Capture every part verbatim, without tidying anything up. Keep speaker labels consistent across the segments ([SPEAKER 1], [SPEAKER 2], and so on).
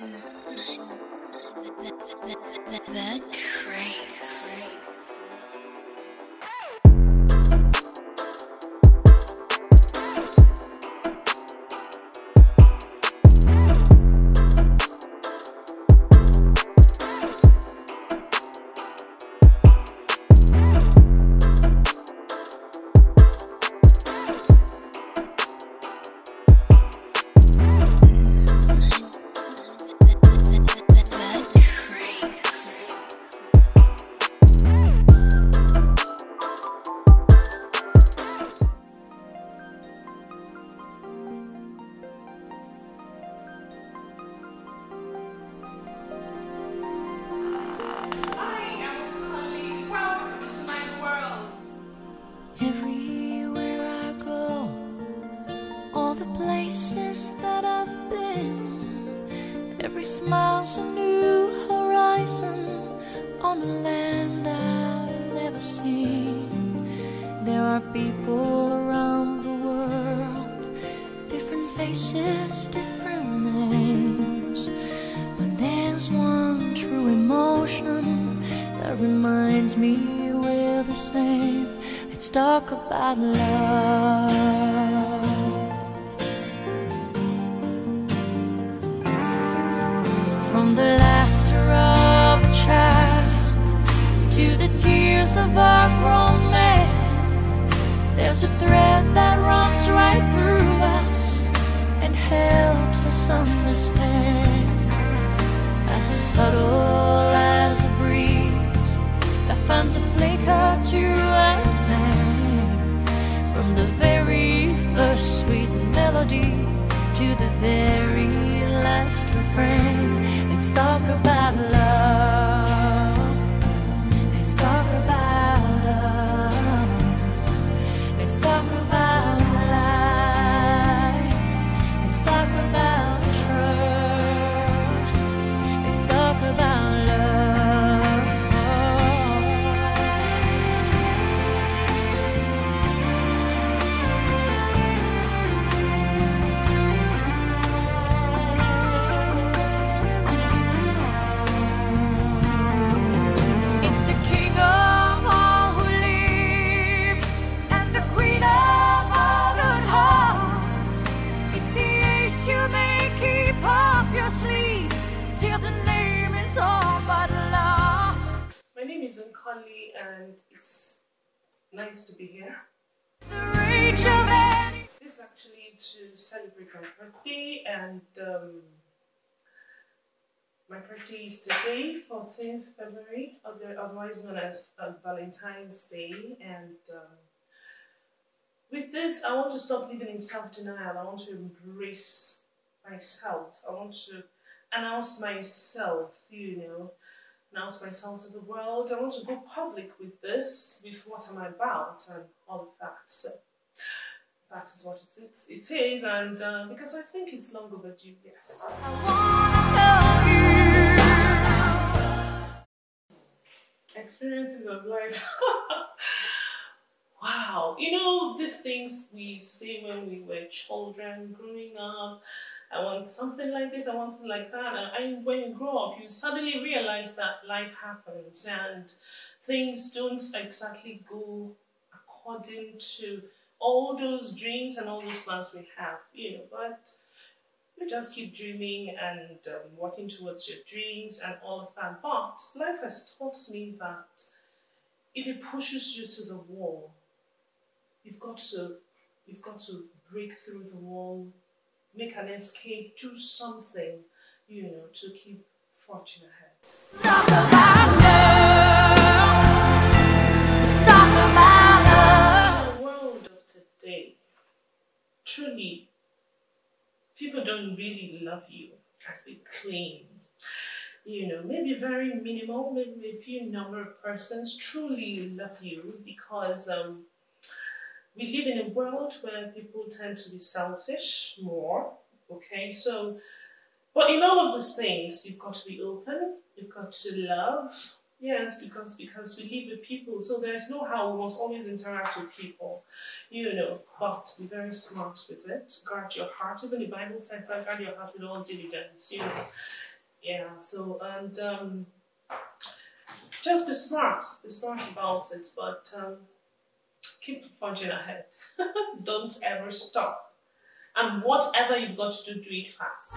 [SPEAKER 1] That crazy.
[SPEAKER 2] Everywhere I go, all the places that I've been, every smile's a new horizon on a land I've never seen. There are people around the world, different faces, different names, but there's one true emotion that reminds me we're the same. Let's talk about love. From the laughter of a child to the tears of a grown man, there's a thread that runs right through us and helps us understand. As subtle as a breeze that finds a flicker to a flame, from the very first sweet melody to the very last refrain. Let's talk about love. Let's talk about us. Let's talk about life. Let's talk about trust. Let's talk about love. Till the name is all but lost.
[SPEAKER 3] My name is NKOLI and it's nice to be here.
[SPEAKER 2] The rage of it.
[SPEAKER 3] This is actually to celebrate my birthday, and um, my birthday is today, fourteenth February, otherwise known as uh, Valentine's Day. And um, with this, I want to stop living in self-denial. I want to embrace myself. I want to announce myself, you know, announce myself to the world. I want to go public with this, with what I'm about and all of that. So that is what it is, it is and uh, because I think it's long overdue, yes. Experiences of life. Wow, you know, these things we say when we were children, growing up. I want something like this, I want something like that. And I, when you grow up, you suddenly realize that life happens and things don't exactly go according to all those dreams and all those plans we have, you know. But you just keep dreaming and um, working towards your dreams and all of that. But life has taught me that if it pushes you to the wall, you've got to, you've got to break through the wall, make an escape, do something, you know, to keep forging ahead.
[SPEAKER 2] Talk about love. Let's talk about love.
[SPEAKER 3] In the world of today, truly, people don't really love you as they claim. You know, maybe very minimal, maybe a few number of persons truly love you because um, we live in a world where people tend to be selfish more, okay? So, but in all of these things, you've got to be open, you've got to love, yes, because, because we live with people, so there's no how we must always interact with people, you know, but be very smart with it, guard your heart. Even the Bible says that, guard your heart with all diligence, you know. Yeah, so, and um, just be smart, be smart about it, but um, keep forging ahead. Don't ever stop. And whatever you've got to do, do it fast.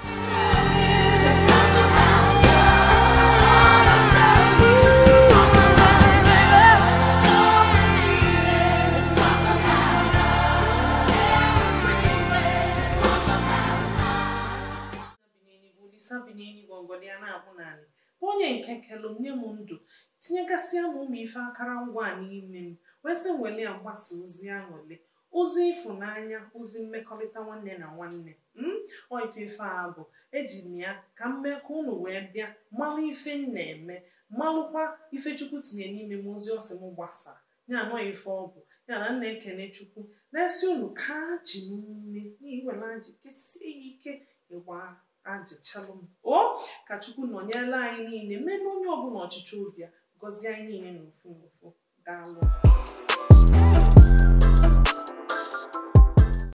[SPEAKER 3] Onye nke kelum nye m ndụ tinyegasị m ụmụ ife akara ngwa n'ime m wee sị wele agbasa ozi aṅụle ozi ịfụnanya ozi mmekọrịta nwanne na nwanne m ọ ife ife a bụ eji m ya ka mmekọ unu wee bịa malụ ife m na-eme malụkwa ife Chukwu tinye n'ime m ozi ọsị m gbasa ya anọ ife ọ bụ ya na nna ekene Chukwu na-esi unu ka ji nne iwela ji kesie ike ịgba ajichalụ m o ka Chukwu nọnyere anyị niile mee na onye ọbụla ọchịchị obi ya gọzie anyị niile n'ofu n'ofu daalụ